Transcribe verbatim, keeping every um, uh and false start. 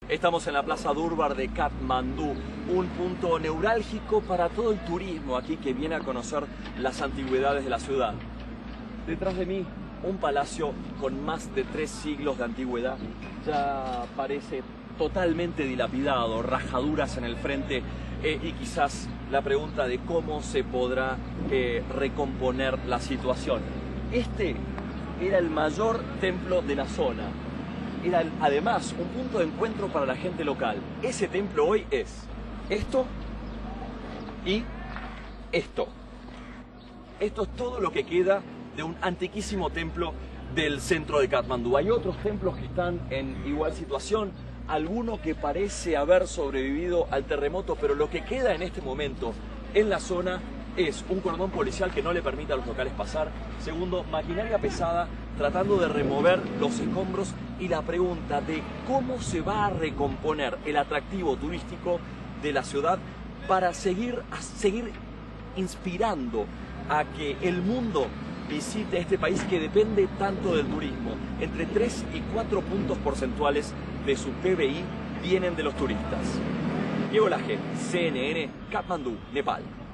Estamos en la Plaza Durbar de Katmandú, un punto neurálgico para todo el turismo aquí que viene a conocer las antigüedades de la ciudad. Detrás de mí, un palacio con más de tres siglos de antigüedad. Ya parece totalmente dilapidado, rajaduras en el frente eh, y quizás la pregunta de cómo se podrá eh, recomponer la situación. Este era el mayor templo de la zona. Era además un punto de encuentro para la gente local. Ese templo hoy es esto y esto. Esto es todo lo que queda de un antiquísimo templo del centro de Katmandú. Hay otros templos que están en igual situación, alguno que parece haber sobrevivido al terremoto, pero lo que queda en este momento en la zona es un cordón policial que no le permite a los locales pasar. Segundo, maquinaria pesada tratando de remover los escombros y la pregunta de cómo se va a recomponer el atractivo turístico de la ciudad para seguir, a seguir inspirando a que el mundo visite este país que depende tanto del turismo. Entre tres y cuatro puntos porcentuales de su P B I vienen de los turistas. Diego Laje, C N N, Katmandú, Nepal.